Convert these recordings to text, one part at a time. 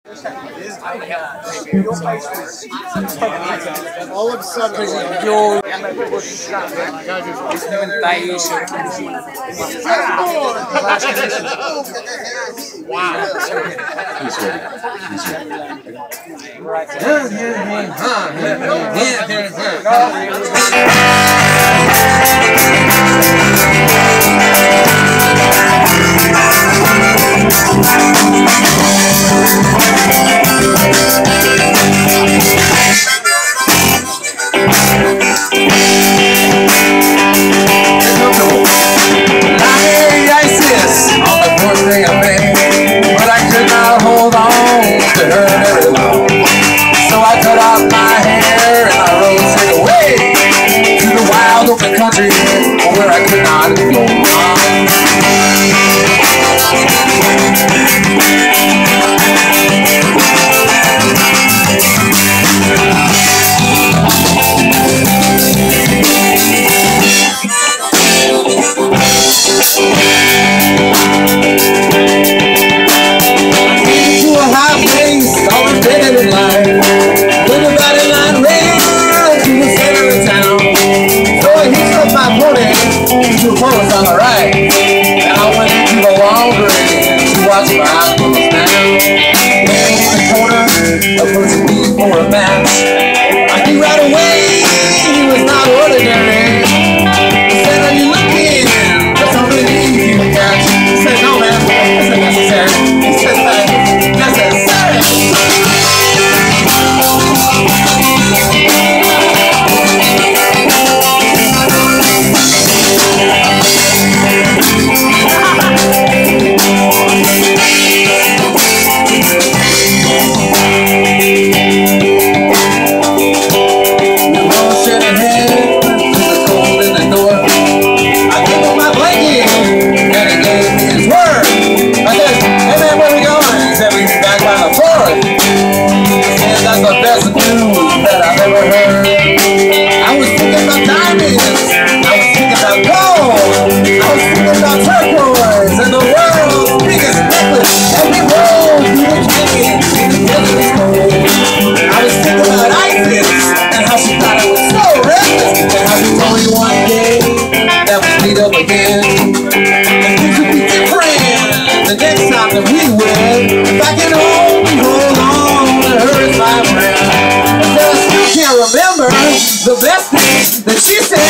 All of a sudden, you're wow. He's ready. He's country where I could not go wrong. To a high place, all embedded in life, with a batting line rail to the center of town. My pony to a post on the right, and I went into the laundry to watch my eyes close down. In the corner, approaching me for a match, I knew right away he was not ordinary. He said, "Are you looking for something easy to catch?" He said, "No, man, this isn't necessary." He said, "Necessary." The best thing that she said.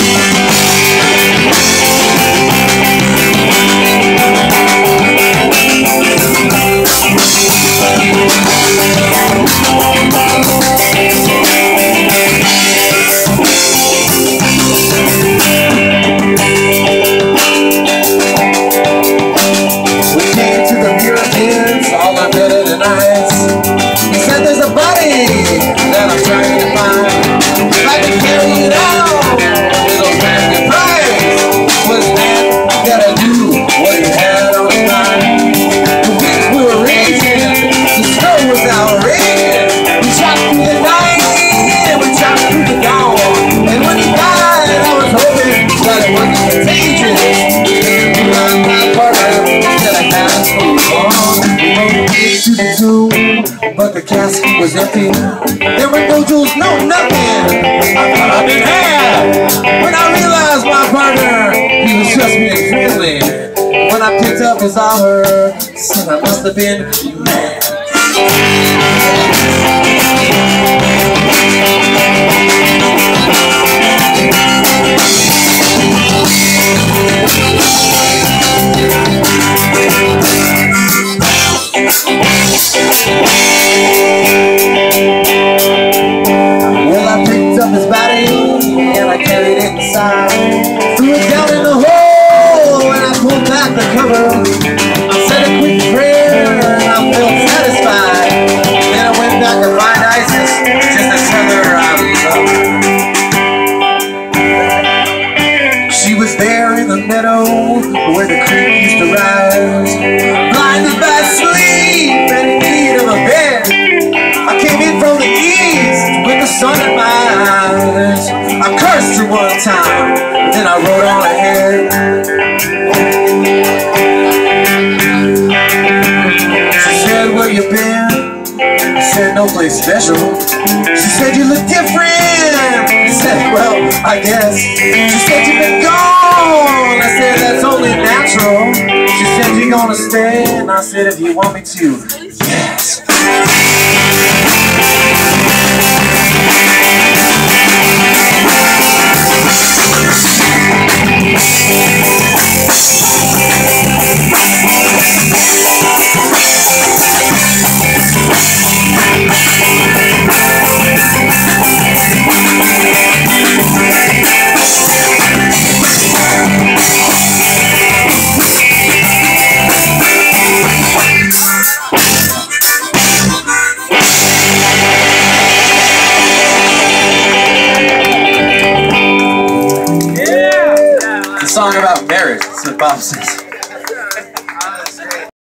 We came to the pyramids, all I better than ice. He said there's a body that I'm trying to find. If I can carry it out, it'll grant the prize. Was that I do what he had on his mind? The winds were raging, the snow was outrageous. We shot through the night, and we shot through the dawn. And when he died, I was hoping that it wasn't contagious. And my partner said I can't move on. We rode into the tomb, but the casket was empty. There were no jewels, no nothing. I thought I'd been had. When I realized my partner, he was just being friendly. When I picked up his offer, said I must have been mad. Well, I picked up his body and I carried it inside. Threw it down in the hole and I pulled back the cover. I said a quick prayer and I felt satisfied. Then I went back to find Isis, just to tell her I loved her. She was there in the meadow where the creek used to rise, blinded by sleep and in need of a bed. I came in from the east with the sun in my eyes. I cursed her one time, then I rode on ahead. She said, "Where you been?" I said, no place special. She said, you look different. I said, well, I guess. She said, you've been gone. I said, that's only natural. She said, you're gonna stay. And I said, if you want me to, yes.